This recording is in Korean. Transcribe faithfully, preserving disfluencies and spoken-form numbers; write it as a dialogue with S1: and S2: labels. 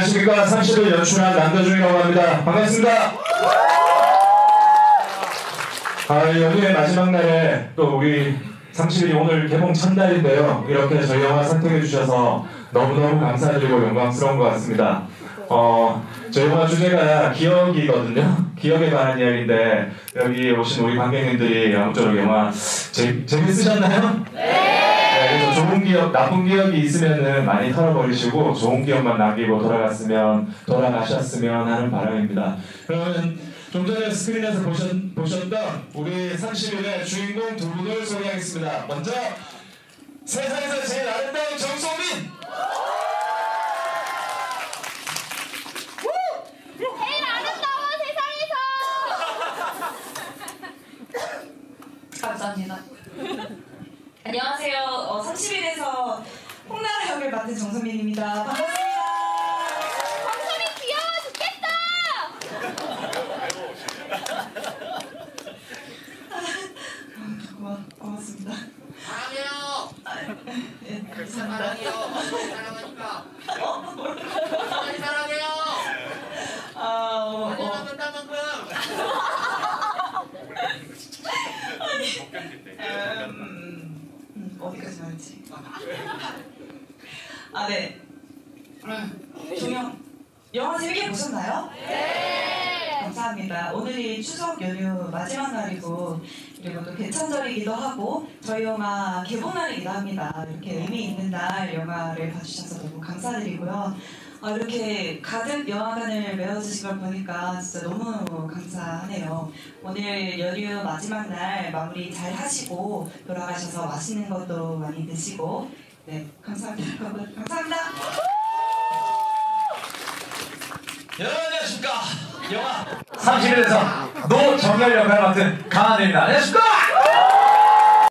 S1: 안녕하십니까. 삼십을 연출한 남도중이라고 합니다. 반갑습니다. 아, 연휴의 마지막 날에 또 우리 삼십일이 오늘 개봉 첫날인데요. 이렇게 저희 영화 선택해 주셔서 너무너무 감사드리고 영광스러운 것 같습니다. 어, 저희 영화 주제가 기억이거든요. 기억에 관한 이야기인데 여기 오신 우리 관객님들이 아무쪼록 영화 재, 재밌으셨나요? 네, 그래서 좋은 기억, 나쁜 기억이 있으면은 많이 털어버리시고 좋은 기억만 남기고 돌아갔으면, 돌아가셨으면 하는 바람입니다. 그러면 좀 전에 스크린에서 보셨, 보셨던 우리 삼십일의 주인공 두 분을 소개하겠습니다. 먼저 세상에서 제일 아름다운 정소민!
S2: 제일 아름다워 세상에서!
S3: 감사합니다. 안녕하세요. 어, 삼십일에서 홍나라 역을 맡은 정선민입니다. 반갑습니다.
S2: 정소민 귀여워 죽겠다!
S3: 고마, 고맙습니다.
S4: 사랑해요.
S3: 네, 감사합니다.
S4: 사랑해요. 사랑하니까. 많이 사랑해요.
S3: 아, 어,
S4: 많이
S3: 어.
S4: 만난다 만큼.
S3: 음, 음, 어디까지 말했지? 아, 네. 종영, 영화 재밌게 보셨나요?
S2: 네!
S3: 감사합니다. 오늘이 추석 연휴 마지막 날이고 그리고 또 개천절이기도 하고 저희 영화 개봉 날이기도 합니다. 이렇게 의미 있는 날 영화를 봐주셔서 너무 감사드리고요. 어, 이렇게 가득 영화관을 메워주신 걸 보니까 진짜 너무 감사하네요. 오늘 연휴 마지막 날 마무리 잘 하시고 돌아가셔서 맛있는 것도 많이 드시고 네, 감사합니다. 감사합니다.
S1: 여러분 안녕하십니까. 영화 삼십일에서 노정열 역할을 맡은 강하늘입니다. 안녕하십니까.